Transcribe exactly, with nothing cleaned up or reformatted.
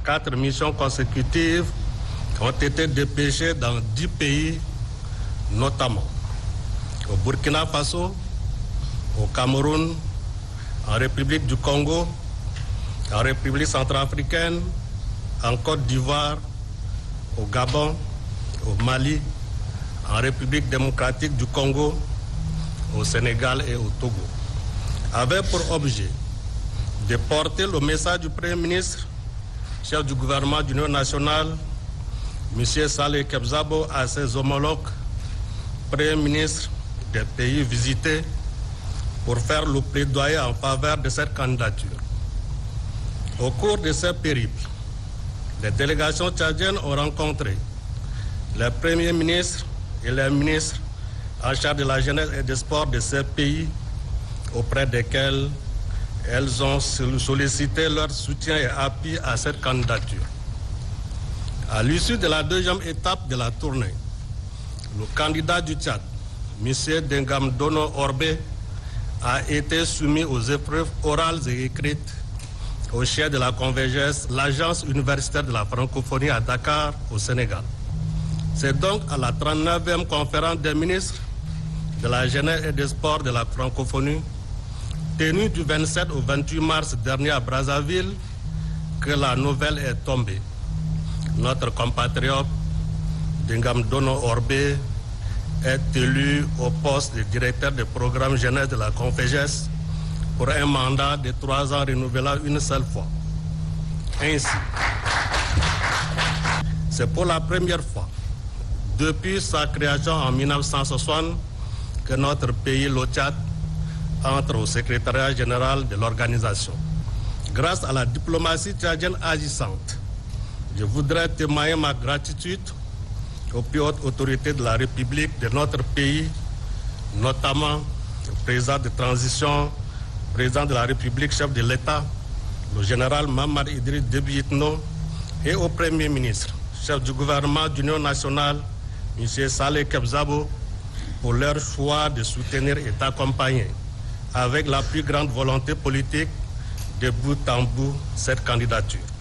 quatre missions consécutives ont été dépêchées dans dix pays, notamment au Burkina Faso, au Cameroun, en République du Congo, en République centrafricaine, en Côte d'Ivoire, au Gabon, au Mali, en République démocratique du Congo, au Sénégal et au Togo, avait pour objet de porter le message du Premier ministre, chef du gouvernement d'Union nationale, M. Saleh Kebzabo, à ses homologues, Premier ministre des pays visités, pour faire le plaidoyer en faveur de cette candidature. Au cours de ce périple, les délégations tchadiennes ont rencontré les premiers ministres et les ministres en charge de la jeunesse et des sports de ces pays, auprès desquels elles ont sollicité leur soutien et appui à cette candidature. À l'issue de la deuxième étape de la tournée, le candidat du Tchad, M. Dengam Dono Orbe, a été soumis aux épreuves orales et écrites au chef de la Convergence, l'agence universitaire de la francophonie à Dakar, au Sénégal. C'est donc à la trente-neuvième conférence des ministres de la jeunesse et des sports de la francophonie, tenue du vingt-sept au vingt-huit mars dernier à Brazzaville, que la nouvelle est tombée. Notre compatriote Dengam Dono Orbe est élu au poste de directeur du programme jeunesse de la Confégès pour un mandat de trois ans renouvelable une seule fois. Ainsi, c'est pour la première fois depuis sa création en mille neuf cent soixante que notre pays, le Tchad, entre au secrétariat général de l'organisation. Grâce à la diplomatie tchadienne agissante, je voudrais témoigner ma gratitude aux plus hautes autorités de la République de notre pays, notamment au président de transition, président de la République, chef de l'État, le général Mamad Idriss Déby Itno, et au Premier ministre, chef du gouvernement d'Union nationale, M. Saleh Kebzabo, pour leur choix de soutenir et d'accompagner avec la plus grande volonté politique de bout en bout cette candidature.